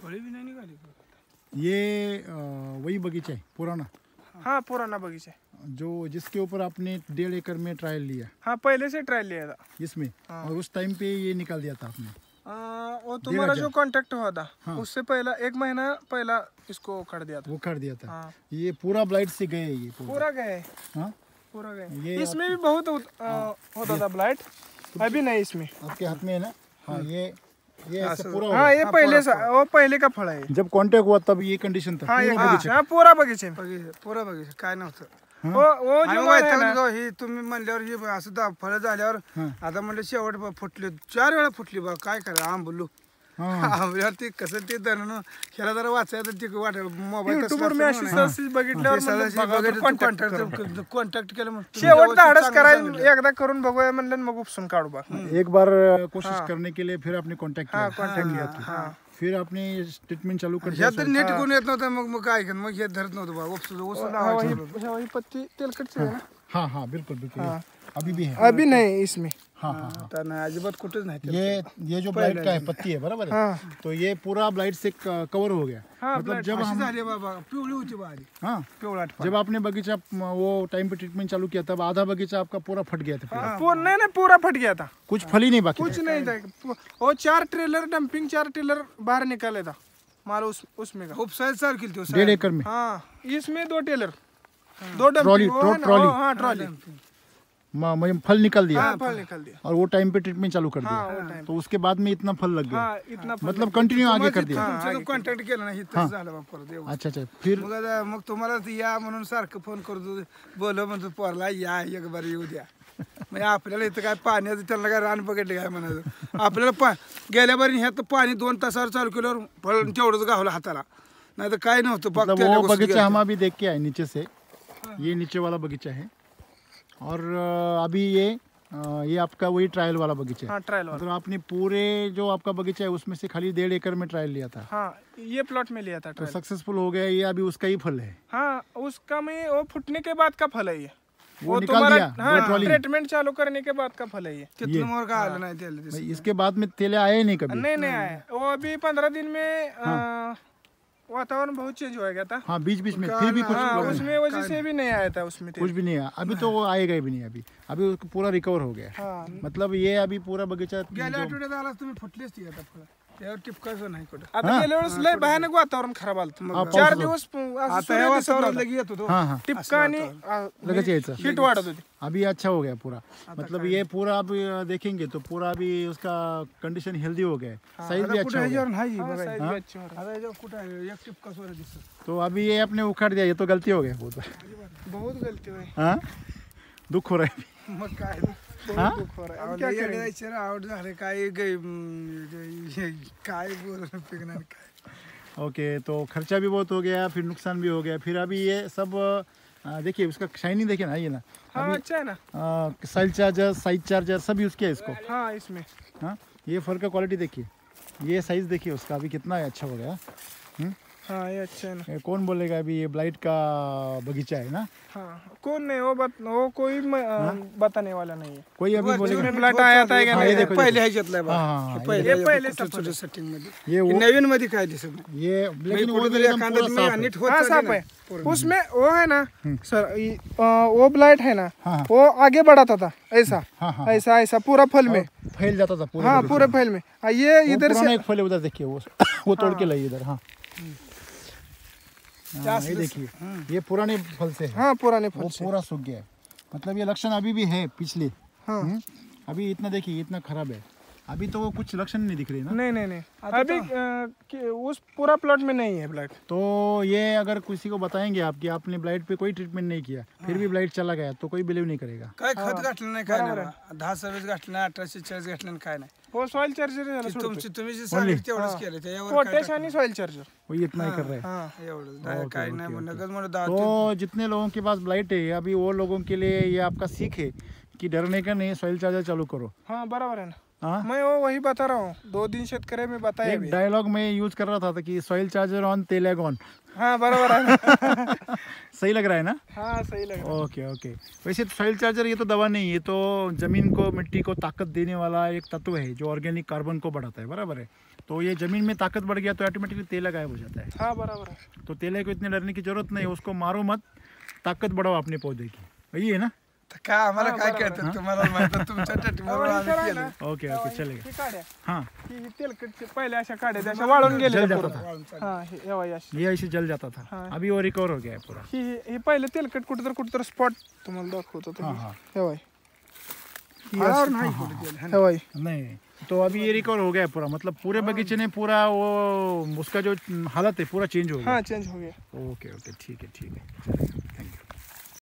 फळे भी नहीं निकाली। ये वही बगीचा है पुराना? हाँ पुराना बगीचा है जो जिसके ऊपर आपने 1.5 एकड़ में ट्रायल लिया? हाँ पहले से ट्रायल लिया था इसमें। और उस टाइम पे ये निकाल दिया था आपने? वो तुम्हारा जो कांटेक्ट हुआ था उससे पहला 1 महीना पहला इसको उखाड़ दिया था। वो कर दिया था। हाँ। ये पूरा ब्लाइट से गए ये पूरा गए। हाँ पूरा गए। ये इसमें भी बहुत होता था ब्लाइट, अभी नहीं इसमें। आपके हाथ में है ना? हाँ ये ऐसे पूरा हाँ ये पहले वो पहले का फळ आहे। जब कांटेक्ट हुआ तब ये कंडीशन था? हाँ पूरा बगीचा पुरा बघितलं काय नव्हतं। वो जो ही तुम्ही म्हणल्यावर ही असं फळं झाल्यावर आता म्हणलं शेवट फुटली 4 वेळा फुटली बा काय करा आंबलू आंबल्यावर ते कसं ते धरण ह्याला जरा वाचायचं ते वाटलं मोबाईल युट्यूबवर मी अशी सहज बघितल्यावर कॉन्टॅक्ट केलं शेवट धाडस करायला एकदा करून बघूया म्हणलं मग उपसून काढू बा। एक बार कोशिश करने के लिए फिर आपने कांटेक्ट किया? फिर आपने ट्रीटमेंट चालू कर दिया? नेट कोण येत नव्हतं मग काय मग हे धरत नव्हतं बा उपसून पत्ती तेलकट है ना? हाँ हाँ बिल्कुल बिल्कुल। अभी भी है? अभी नहीं इसमें। हाँ हाँ अजिबात कुठेच नाही। ये जो ब्लाइट का है पत्ती है बराबर है? तो ये पूरा ब्लाइट से कवर हो गया। मतलब जब हम पिवळी होती बा आधी। हाँ पिवळाट जब आपने बगीचा वो टाइम पे ट्रीटमेंट चालू किया तब आधा बगीचा आपका पूरा फट गया था? नहीं पूरा फट गया था। कुछ फल ही नहीं बाकी? कुछ नहीं था। वो 4 ट्रेलर डंपिंग 4 ट्रेलर बाहर निकाले था माल उसमें का। उपसायला चालू केली 1.5 एकड़ में? हाँ इसमें 2 ट्रेलर 2 ट्रॉली हाँ ट्रॉली फल निकल दिया? हाँ, फल निकल दिया। और वो टाइम पे ट्रीटमेंट चालू कर दिया? तो उसके बाद में इतना फल लग गया? हाँ, इतना मतलब कंटिन्यू आगे कर दिया? कॉन्टॅक्ट केलं नाही तसं झालं बा परत। अच्छा फिर मग तुम्हाला या म्हणून सारखं फोन करतो बोल म्हणतो पोरला या एक बार येऊ द्या। म्हणजे आपल्याला इथं काय पाण्याचं त्यांना काय रान बघितलं काय म्हणायचं आपल्याला गेल्या बारी ह्यात पाणी 2 तासावर चालू केल्यावर फळ तेवढंच गावलं हाताला नाही तर काय नव्हतं। वो बगीचा हम अभी देख के आए नीचे से, ये नीचे वाला बगीचा है और अभी ये आपका वही ट्रायल वाला बगीचा है? हाँ ट्रायल वाला। मतलब आपने पूरे जो आपका बगीचा है उसमें से खाली 1.5 एकड़ में ट्रायल लिया था? हाँ ये प्लॉट में लिया था। तो सक्सेसफुल हो गया ये? अभी उसका ही फल है? हाँ उसका में वो फुटने के बाद का फल है ये। वो निकाल दिया? हाँ ट्रीटमेंट चालू करने के बाद का फल है ये। कितने मोर का आलं नाही तेल? इसके बाद में तेले आए नहीं कभी? नहीं आए वो अभी 15 दिन में वातावरण बहुत चेंज हो गया था। हाँ बीच में फिर भी कुछ उसमें वजह से भी नहीं आया था उसमें कुछ भी नहीं आया। अभी तो वो आएगा भी नहीं। अभी उसको पूरा रिकवर हो गया। मतलब ये अभी पूरा बगीचा गेल्या आठवड्यात आला तुम्ही फुटलेच ती आता फळ त्यावर टिपकायचं नाही कुठं। आता गेल्या वेळेस लय भयानक वातावरण खराब आलं 4 दिवस आता या वातावरण लगी येत होतो टिपका आणि लगेच यायचं हीट वाढत होती। अभी अच्छा हो गया पूरा। मतलब ये पूरा अभी देखेंगे तो पूरा अभी उसका कंडीशन हेल्दी हो गया है, साइज भी अच्छा हो गया। एक टिपका सोडा दिसत। तो अभी ये आपने उखाड़ दिया, ये तो गलती हो गया बहुत गलती हुई। हाँ दुख हो रहा है? मग काय दुख हो रहा है। क्या जायचं आवड झाले काय काय बोलणं पिकणार काय। ओके तो खर्चा भी बहुत हो गया, फिर नुकसान भी हो गया। फिर अभी ये सब देखिए उसका शाइनिंग देखिए ना, ये ना हाँ अच्छा है ना। साइज चार्जर साइज चार्जर सब यूज किया इसको। हाँ इसमें हाँ ये फल का क्वालिटी देखिए, ये साइज देखिए उसका अभी कितना अच्छा हो गया। हाँ ये अच्छा है ना। ये कौन बोलेगा अभी ये ब्लाइट का बगीचा है ना? हाँ कौन नहीं वो कोई बताने वाला नहीं है। कोई अभी बोलेगा ब्लाइट आया था पहिले ह्याच्यातलं बा पहिले सेटिंग मध्ये ये नवीन मध्ये काय दिसत ये लेकिन वो एकदम पूरा साफ है। नीट होत साफ है उसमें। वो है ना सर वो ब्लाइट है ना वो आगे बढ़ाता था ऐसा ऐसा ऐसा पूरा फल में फैल जाता था पूरा। हाँ पूरे फल में। ये इधर से एक फल है उधर देखिए वो तोड़ के लाइए इधर। हाँ ये देखिए ये पुराने फल से है। हाँ पुराने फल वो पूरा सूख गया है। मतलब ये लक्षण अभी भी है पिछले। अभी इतना देखिए इतना खराब है, अभी तो वो कुछ लक्षण नहीं दिख रहे ना? नहीं अभी उस पूरा प्लॉट में नहीं है ब्लाइट। तो ये अगर किसी को बताएंगे आप कि आपने ब्लाइट पे कोई ट्रीटमेंट नहीं किया फिर भी ब्लाइट चला गया तो कोई बिलीव नहीं करेगा। काय खत घातलं नाही काय नाही 10 सर्विस घातलं नाही 1840 घातलं नाही काय नाही। वो सॉइल चार्जर तुम्ही जे सांगितलं तेवढंच केलं त्यावर पोटॅश आणि सॉइल चार्जर वही इतना ही कर रहे हैं। हाँ एवढं काय नाही म्हणलं तो जितने लोगों के पास ब्लाइट है अभी वो लोगों के लिए ये आपका सीख है कि डरने का नहीं, सॉइल चार्जर चालू करो। हाँ बराबर है ना। हाँ मैं वो वही बता रहा हूँ 2 दिन शेतकरी में बताया एक डायलॉग में यूज कर रहा था कि सॉइल चार्जर ऑन तेल एग ऑन। हाँ बराबर है सही लग रहा है ना? हाँ सही लग रहा है। Okay okay. वैसे सॉइल चार्जर ये तो दवा नहीं है, ये तो ज़मीन को मिट्टी को ताकत देने वाला एक तत्व है जो ऑर्गेनिक कार्बन को बढ़ाता है, बराबर है। तो ये ज़मीन में ताकत बढ़ गया तो ऑटोमेटिकली तेल गायब हो जाता है। हाँ बराबर है। तो तेल को इतने डरने की जरूरत नहीं है, उसको मारो मत, ताकत बढ़ाओ अपने पौधे की, वही है ना? तर काय आम्हाला काय कळतं तुम्हाला माहित आहे, तुमच्या टटीवर आम्ही केलं. ओके ओके चलेगा। ही काड्या हाँ ही तेलकटचे पहिले अशा काड्या त्या अशा वाळून गेल्या जल जाता पूर्ण. था, हा हे एव्हा ही अशी ये ऐसे जल जाता था, हाँ। अभी वो रिकवर हो गया है पूरा। ही पहिले तेलकट कुठं तर स्पॉट तुम्हाला दाखवतो हाँ हाँ हेवाय फळावर नाही कुठे केलं, है ना? हेवाय नहीं, तो अभी ये रिकवर हो गया है पूरा, मतलब पूरे बगीचे ने पूरा वो उसका जो हालत है पूरा चेंज हो गया। हाँ चेंज हो गया। ओके ओके ठीक है, थैंक यू।